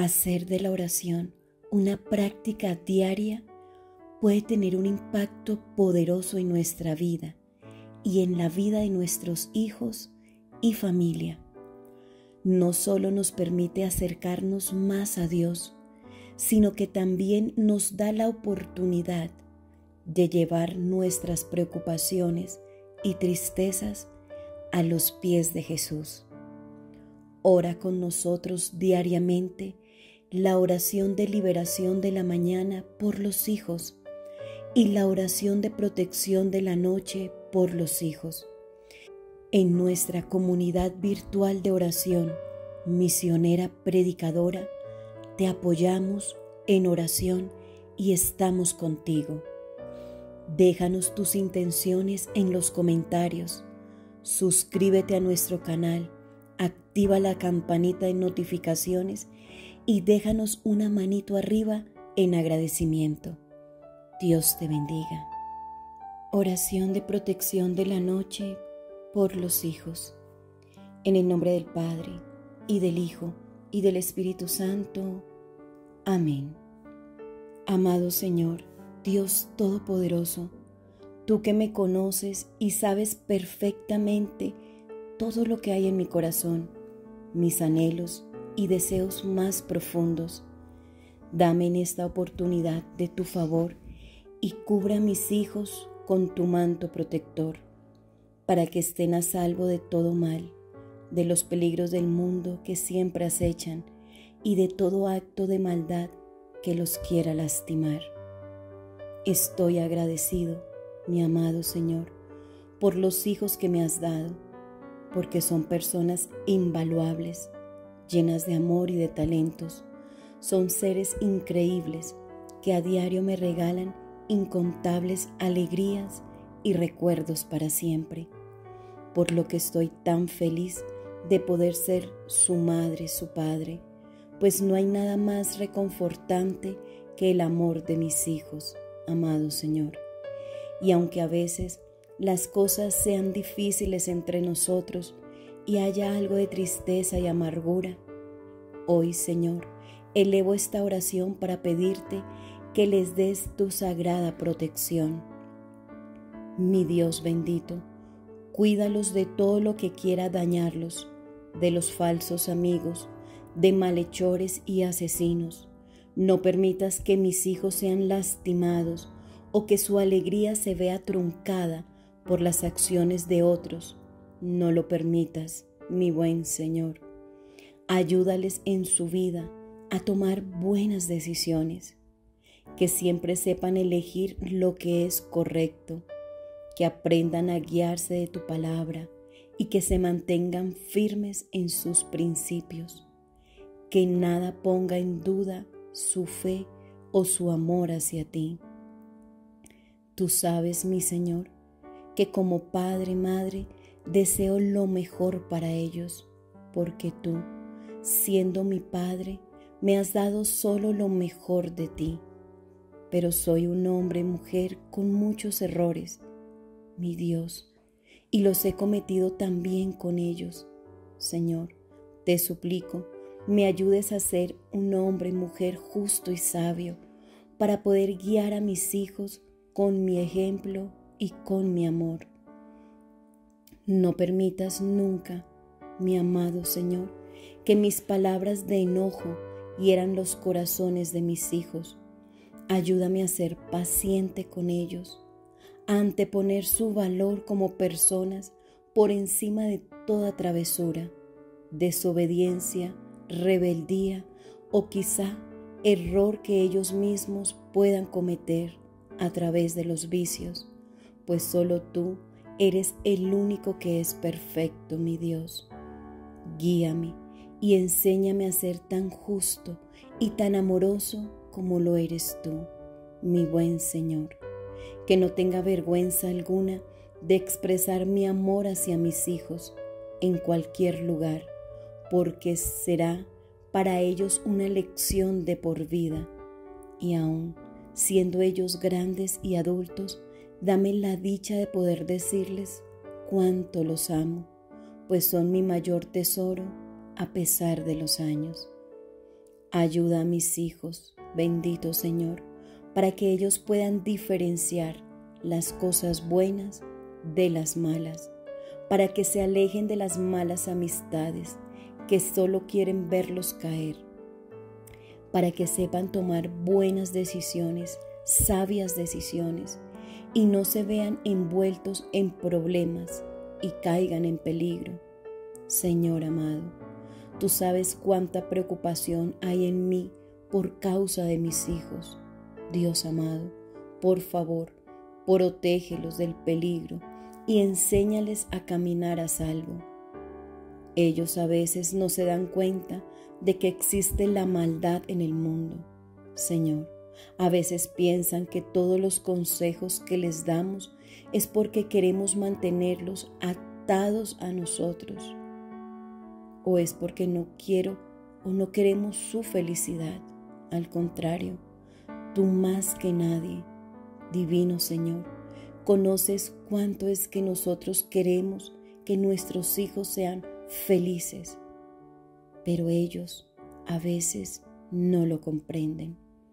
Hacer de la oración una práctica diaria puede tener un impacto poderoso en nuestra vida y en la vida de nuestros hijos y familia. No solo nos permite acercarnos más a Dios, sino que también nos da la oportunidad de llevar nuestras preocupaciones y tristezas a los pies de Jesús. Ora con nosotros diariamente la oración de liberación de la mañana por los hijos y la oración de protección de la noche por los hijos. En nuestra comunidad virtual de oración, Misionera Predicadora, te apoyamos en oración y estamos contigo. Déjanos tus intenciones en los comentarios. Suscríbete a nuestro canal, activa la campanita de notificaciones y déjanos una manito arriba en agradecimiento. Dios te bendiga. Oración de protección de la noche por los hijos. En el nombre del Padre, y del Hijo, y del Espíritu Santo. Amén. Amado Señor, Dios Todopoderoso, tú que me conoces y sabes perfectamente todo lo que hay en mi corazón, mis anhelos y deseos más profundos, dame en esta oportunidad de tu favor y cubra a mis hijos con tu manto protector, para que estén a salvo de todo mal, de los peligros del mundo que siempre acechan y de todo acto de maldad que los quiera lastimar. Estoy agradecido, mi amado Señor, por los hijos que me has dado, porque son personas invaluables, llenas de amor y de talentos. Son seres increíbles que a diario me regalan incontables alegrías y recuerdos para siempre, por lo que estoy tan feliz de poder ser su madre, su padre, pues no hay nada más reconfortante que el amor de mis hijos, amado Señor. Y aunque a veces las cosas sean difíciles entre nosotros y haya algo de tristeza y amargura, hoy, Señor, elevo esta oración para pedirte que les des tu sagrada protección. Mi Dios bendito, cuídalos de todo lo que quiera dañarlos, de los falsos amigos, de malhechores y asesinos. No permitas que mis hijos sean lastimados o que su alegría se vea truncada por las acciones de otros. No lo permitas, mi buen Señor. Ayúdales en su vida a tomar buenas decisiones, que siempre sepan elegir lo que es correcto, que aprendan a guiarse de tu palabra y que se mantengan firmes en sus principios, que nada ponga en duda su fe o su amor hacia ti. Tú sabes, mi Señor, que como padre y madre deseo lo mejor para ellos, porque tú, siendo mi Padre, me has dado solo lo mejor de ti. Pero soy un hombre y mujer con muchos errores, mi Dios, y los he cometido también con ellos. Señor, te suplico, me ayudes a ser un hombre y mujer justo y sabio, para poder guiar a mis hijos con mi ejemplo y con mi amor. No permitas nunca, mi amado Señor, que mis palabras de enojo hieran los corazones de mis hijos. Ayúdame a ser paciente con ellos, a anteponer su valor como personas por encima de toda travesura, desobediencia, rebeldía o quizá error que ellos mismos puedan cometer a través de los vicios, pues solo tú eres el único que es perfecto, mi Dios. Guíame y enséñame a ser tan justo y tan amoroso como lo eres tú, mi buen Señor, que no tenga vergüenza alguna de expresar mi amor hacia mis hijos en cualquier lugar, porque será para ellos una lección de por vida. Y aún siendo ellos grandes y adultos, dame la dicha de poder decirles cuánto los amo, pues son mi mayor tesoro a pesar de los años. Ayuda a mis hijos, bendito Señor, para que ellos puedan diferenciar las cosas buenas de las malas, para que se alejen de las malas amistades que solo quieren verlos caer, para que sepan tomar buenas decisiones, sabias decisiones, y no se vean envueltos en problemas y caigan en peligro. Señor amado, tú sabes cuánta preocupación hay en mí por causa de mis hijos. Dios amado, por favor, protégelos del peligro y enséñales a caminar a salvo. Ellos a veces no se dan cuenta de que existe la maldad en el mundo. Señor, a veces piensan que todos los consejos que les damos es porque queremos mantenerlos atados a nosotros, o es porque no quiero o no queremos su felicidad. Al contrario, tú más que nadie, divino Señor, conoces cuánto es que nosotros queremos que nuestros hijos sean felices, pero ellos a veces no lo comprenden.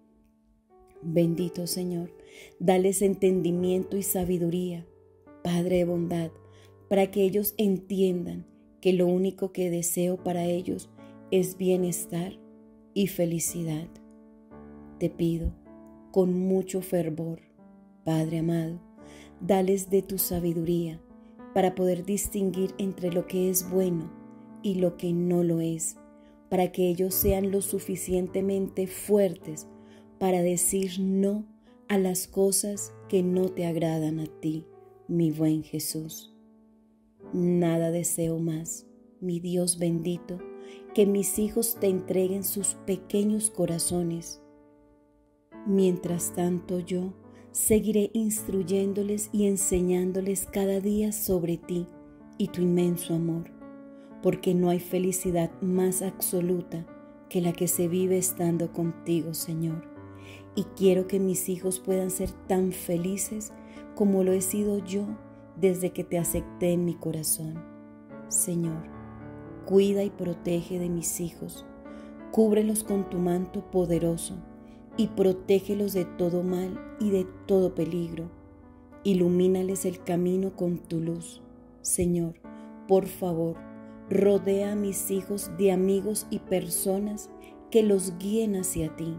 Bendito Señor, dales entendimiento y sabiduría, Padre de bondad, para que ellos entiendan que lo único que deseo para ellos es bienestar y felicidad. Te pido con mucho fervor, Padre amado, dales de tu sabiduría para poder distinguir entre lo que es bueno y lo que no lo es, para que ellos sean lo suficientemente fuertes para decir no a las cosas que no te agradan a ti, mi buen Jesús. Nada deseo más, mi Dios bendito, que mis hijos te entreguen sus pequeños corazones. Mientras tanto yo seguiré instruyéndoles y enseñándoles cada día sobre ti y tu inmenso amor, porque no hay felicidad más absoluta que la que se vive estando contigo, Señor. Y quiero que mis hijos puedan ser tan felices como lo he sido yo desde que te acepté en mi corazón. Señor, cuida y protege de mis hijos, cúbrelos con tu manto poderoso y protégelos de todo mal y de todo peligro. Ilumínales el camino con tu luz. Señor, por favor, rodea a mis hijos de amigos y personas que los guíen hacia ti.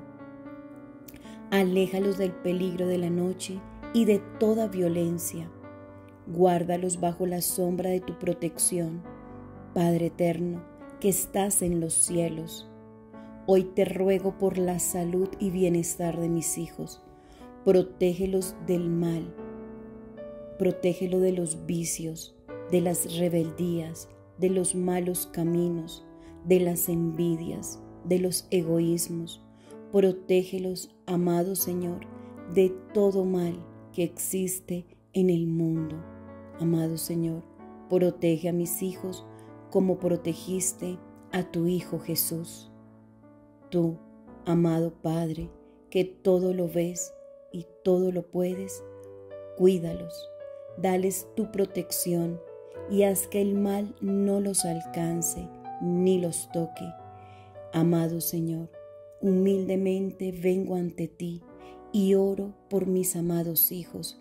Aléjalos del peligro de la noche y de toda violencia. Guárdalos bajo la sombra de tu protección, Padre eterno, que estás en los cielos. Hoy te ruego por la salud y bienestar de mis hijos. Protégelos del mal, protégelo de los vicios, de las rebeldías, de los malos caminos, de las envidias, de los egoísmos. Protégelos, amado Señor, de todo mal que existe en el mundo. Amado Señor, protege a mis hijos como protegiste a tu Hijo Jesús. Tú, amado Padre, que todo lo ves y todo lo puedes, cuídalos, dales tu protección y haz que el mal no los alcance ni los toque. Amado Señor, humildemente vengo ante ti y oro por mis amados hijos.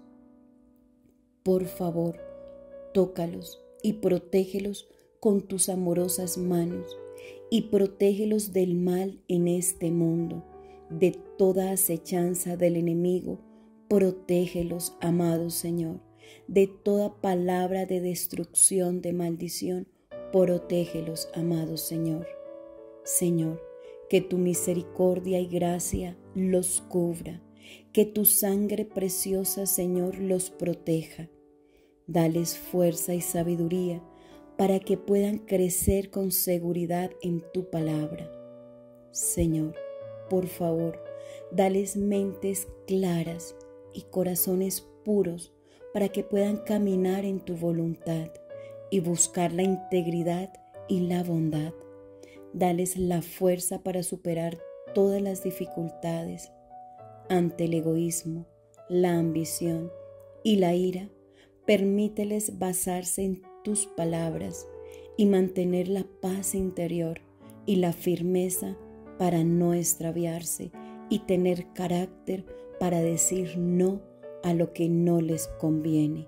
Por favor, tócalos y protégelos con tus amorosas manos y protégelos del mal en este mundo, de toda acechanza del enemigo. Protégelos, amado Señor, de toda palabra de destrucción, de maldición. Protégelos, amado Señor. Señor, que tu misericordia y gracia los cubra, que tu sangre preciosa, Señor, los proteja. Dales fuerza y sabiduría para que puedan crecer con seguridad en tu palabra. Señor, por favor, dales mentes claras y corazones puros para que puedan caminar en tu voluntad y buscar la integridad y la bondad. Dales la fuerza para superar todas las dificultades ante el egoísmo, la ambición y la ira. Permíteles basarse en tus palabras y mantener la paz interior y la firmeza para no extraviarse y tener carácter para decir no a lo que no les conviene.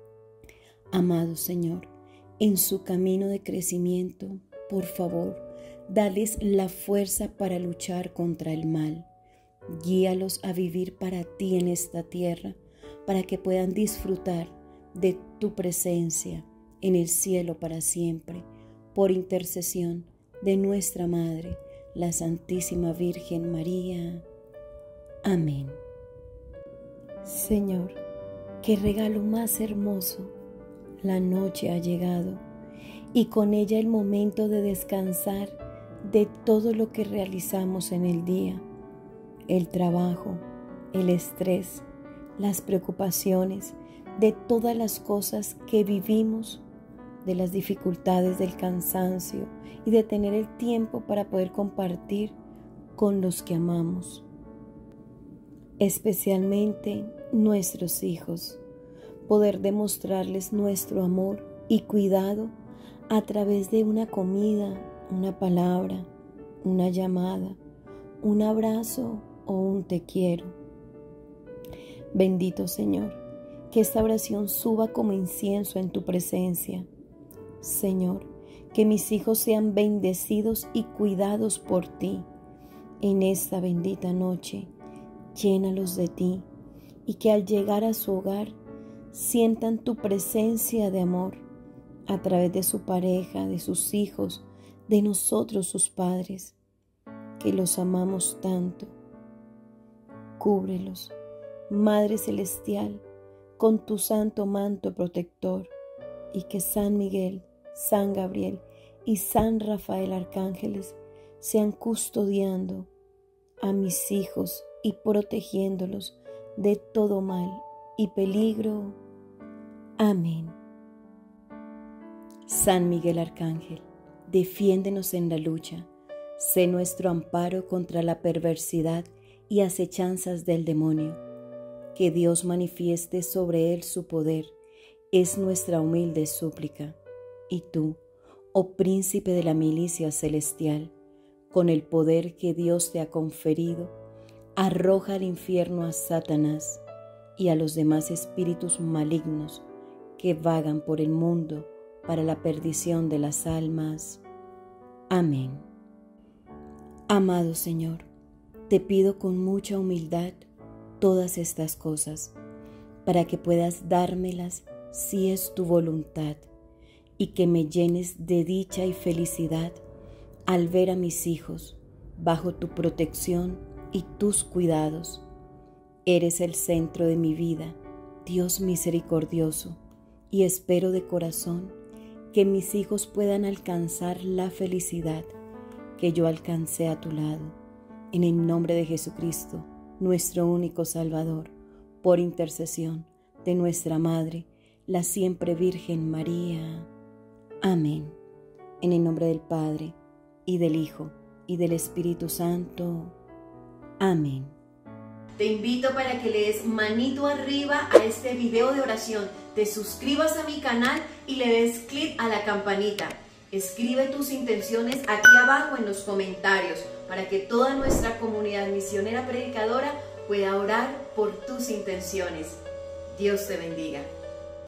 Amado Señor, en su camino de crecimiento, por favor, dales la fuerza para luchar contra el mal. Guíalos a vivir para ti en esta tierra, para que puedan disfrutar de tu presencia en el cielo para siempre, por intercesión de nuestra Madre, la Santísima Virgen María. Amén. Señor, qué regalo más hermoso. La noche ha llegado y con ella el momento de descansar de todo lo que realizamos en el día. El trabajo, el estrés, las preocupaciones, de todas las cosas que vivimos, de las dificultades del cansancio y de tener el tiempo para poder compartir con los que amamos, especialmente nuestros hijos, poder demostrarles nuestro amor y cuidado a través de una comida, una palabra, una llamada, un abrazo o un te quiero. Bendito Señor, que esta oración suba como incienso en tu presencia. Señor, que mis hijos sean bendecidos y cuidados por ti. En esta bendita noche, llénalos de ti y que al llegar a su hogar sientan tu presencia de amor a través de su pareja, de sus hijos, de nosotros sus padres, que los amamos tanto. Cúbrelos, Madre Celestial, con tu santo manto protector, y que San Miguel, San Gabriel y San Rafael Arcángeles sean custodiando a mis hijos y protegiéndolos de todo mal y peligro. Amén. San Miguel Arcángel, defiéndenos en la lucha, sé nuestro amparo contra la perversidad y acechanzas del demonio. Que Dios manifieste sobre él su poder, es nuestra humilde súplica. Y tú, oh príncipe de la milicia celestial, con el poder que Dios te ha conferido, arroja al infierno a Satanás y a los demás espíritus malignos que vagan por el mundo para la perdición de las almas. Amén. Amado Señor, te pido con mucha humildad todas estas cosas, para que puedas dármelas si es tu voluntad, y que me llenes de dicha y felicidad al ver a mis hijos bajo tu protección y tus cuidados. Eres el centro de mi vida, Dios misericordioso, y espero de corazón que mis hijos puedan alcanzar la felicidad que yo alcancé a tu lado. En el nombre de Jesucristo, nuestro único Salvador, por intercesión de nuestra Madre, la siempre Virgen María. Amén. En el nombre del Padre, y del Hijo, y del Espíritu Santo. Amén. Te invito para que le des manito arriba a este video de oración, te suscribas a mi canal y le des clic a la campanita. Escribe tus intenciones aquí abajo en los comentarios para que toda nuestra comunidad misionera predicadora pueda orar por tus intenciones. Dios te bendiga.